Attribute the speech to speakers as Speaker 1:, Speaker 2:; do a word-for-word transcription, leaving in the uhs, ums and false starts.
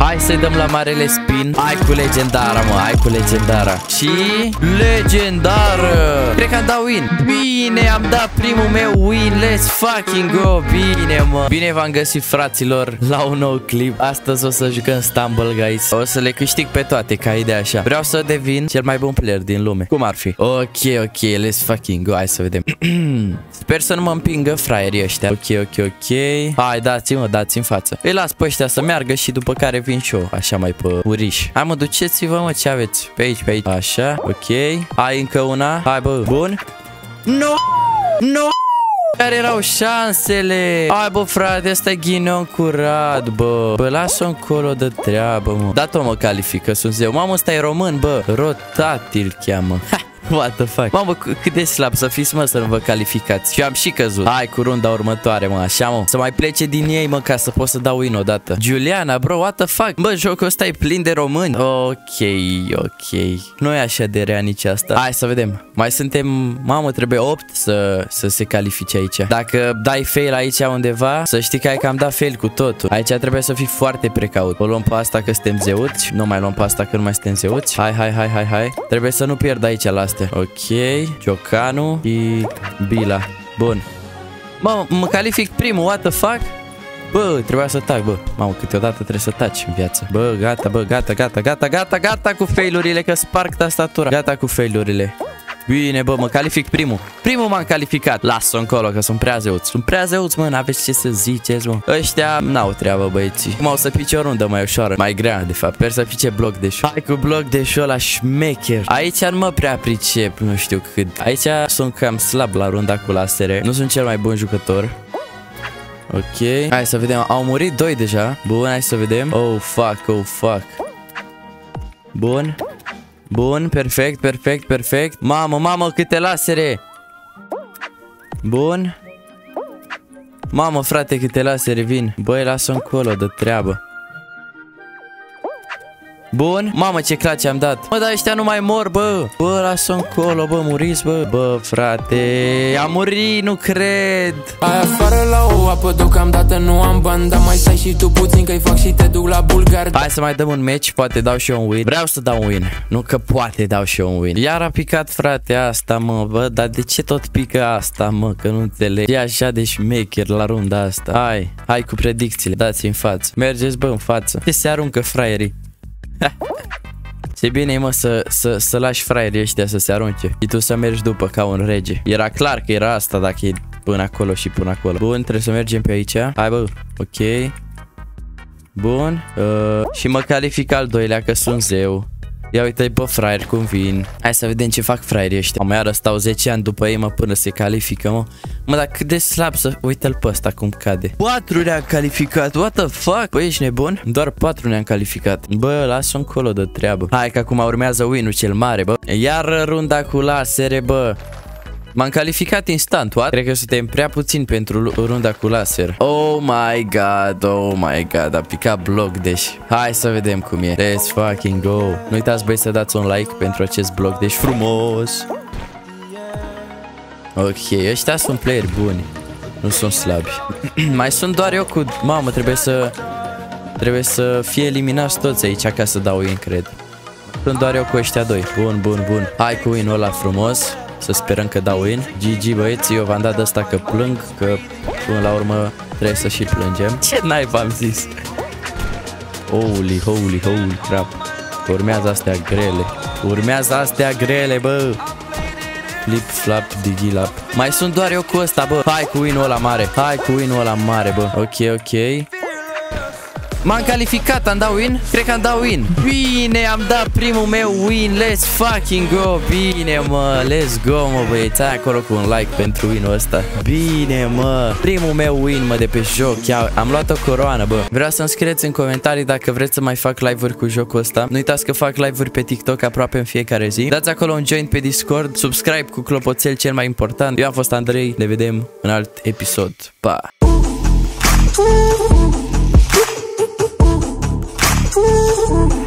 Speaker 1: Hai să-i dăm la marele spin. Hai cu legendara, mă, hai cu legendara. Și legendară. Cred că am dat win. Bine, am dat primul meu win. Let's fucking go. Bine, mă. Bine v-am găsit, fraților, la un nou clip. Astăzi o să jucăm Stumble Guys. O să le câștig pe toate, ca idee așa. Vreau să devin cel mai bun player din lume. Cum ar fi? Ok, ok, let's fucking go. Hai să vedem. Sper să nu mă împingă fraierii ăștia. Ok, ok, ok. Hai, dați-mă, dați în față. Îi las pe ăștia să meargă și după care vin și eu, așa mai pe uriș. Hai, mă, duceți-vă, mă, ce aveți? Pe aici, pe aici. Așa, ok. Hai, încă una. Hai, bă, bun. Nu! Nu! Care erau șansele? Hai, bă, frate, ăsta e ghinion curat, bă. Bă, lasă-o încolo de treabă, mă. Da-o, mă, califică, sunt zeu. Mamă, ăsta e român, bă. Rotatil cheamă. Ha! What the fuck? Mamă, cât de slab să fiți, mă, să nu vă calificați. Și am și căzut. Hai cu runda următoare, mă, așa, mă. Să mai plece din ei, mă, ca să pot să dau win odată. Juliana, bro, what the fuck? Bă, jocul ăsta e plin de români. Ok, ok. Nu e așa de rea nici asta. Hai să vedem. Mai suntem, mamă, trebuie opt să, să se califice aici. Dacă dai fail aici undeva, să știi că ai cam dat fail cu totul. Aici trebuie să fii foarte precaut. O luăm pe asta că suntem zeuți. Nu mai luăm pe asta că nu mai suntem zeuți. Hai, hai, hai, hai, hai. Trebuie să nu pierd aici la astea. Ok, Ciocanu și Bila. Bun. Mă, mă calific primul, what the fuck? Bă, trebuia să tac, bă. Mamă, câteodată trebuie să taci în viață. Bă, gata, bă, gata, gata, gata, gata, gata cu failurile, că sparg tastatura. Gata cu failurile. Bine, bă, mă calific primul. Primul m-am calificat. Las-o încolo, că sunt prea zeuți. Sunt prea zeuți, mă, n-aveți ce să ziceți, mă. Ăștia n-au treabă, băieții. Cum au să pice o rundă mai ușoară, mai grea, de fapt. Sper să pice bloc de show. Hai cu bloc de show la șmecher. Aici nu mă prea pricep, nu știu cât. Aici sunt cam slab la runda cu lasere. Nu sunt cel mai bun jucător. Ok. Hai să vedem. Au murit doi deja. Bun, hai să vedem. Oh, fuck, oh, fuck. Bun. Bun, perfect, perfect, perfect. Mamă, mamă, câte lasere. Bun. Mamă, frate, câte lasere vin. Băi, lasă-o încolo de treabă. Bun. Mamă, ce clace am dat. Mă, dar ăștia nu mai mor, bă. Bă, lasă-o încolo, bă, muriți, bă. Bă, frate, a murit, nu cred.
Speaker 2: Hai afară la o apă, deocamdată nu am bani. Dar mai stai și tu puțin că-i fac și te duc la bulgar.
Speaker 1: Hai să mai dăm un match, poate dau și eu un win. Vreau să dau un win, nu că poate dau și eu un win. Iar a picat, frate, asta, mă. Bă, dar de ce tot pică asta, mă, că nu înțeleg. E așa de șmecher la runda asta. Hai, hai cu predicțiile, dați în față. Mergeți, bă, în față. Ce se aruncă fraierii? Ce bine e, mă, să, să, să lași fraierii ăștia să se arunce și tu să mergi după ca un rege. Era clar că era asta dacă e până acolo și până acolo. Bun, trebuie să mergem pe aici. Hai, bă, ok. Bun, uh, și mă calific al doilea că sunt zeu. Ia uite-i pe fraieri cum vin. Hai să vedem ce fac fraierii ăștia. Mă, iară stau zece ani după ei, mă, până se califică, mă. Mă, dar cât de slab să... Uite-l pe ăsta cum cade. patru ne-am calificat, what the fuck? Băi, ești nebun? Doar patru ne-am calificat. Bă, lasă-o încolo de treabă. Hai că acum urmează win-ul cel mare, bă. Iar runda cu lasere, bă. M-am calificat instant, what? Cred că suntem prea puțin pentru runda cu laser. Oh my god, oh my god, a picat bloc, deci hai să vedem cum e. Let's fucking go. Nu uitați, băi, să dați un like pentru acest bloc, deci frumos. Ok, ăștia sunt playeri buni. Nu sunt slabi. Mai sunt doar eu cu... Mamă, trebuie să... Trebuie să fie eliminați toți aici ca să dau win, cred. Sunt doar eu cu ăștia doi. Bun, bun, bun. Hai cu win-ul ăla frumos. Să sperăm că dau win. G G, băieți, eu v-am dat de asta că plâng, că până la urmă trebuie să și plângem. Ce naiba am zis? Holy, holy, holy crap. Urmează astea grele. Urmează astea grele, bă. Flip, flap, digilap. Mai sunt doar eu cu ăsta, bă. Hai cu win-ul ăla mare. Hai cu win-ul ăla mare, bă. Ok, ok. M-am calificat, am dat win? Cred că am dat win. Bine, am dat primul meu win. Let's fucking go. Bine, mă, let's go, mă, băieți. Hai acolo cu un like pentru win-ul ăsta. Bine, mă. Primul meu win, mă, de pe joc. Ia, am luat o coroană, bă. Vreau să-mi scrieți în comentarii dacă vreți să mai fac live-uri cu jocul ăsta. Nu uitați că fac live-uri pe TikTok aproape în fiecare zi. Dați acolo un join pe Discord. Subscribe cu clopoțel cel mai important. Eu am fost Andrei. Ne vedem în alt episod. Pa!
Speaker 3: Ooh.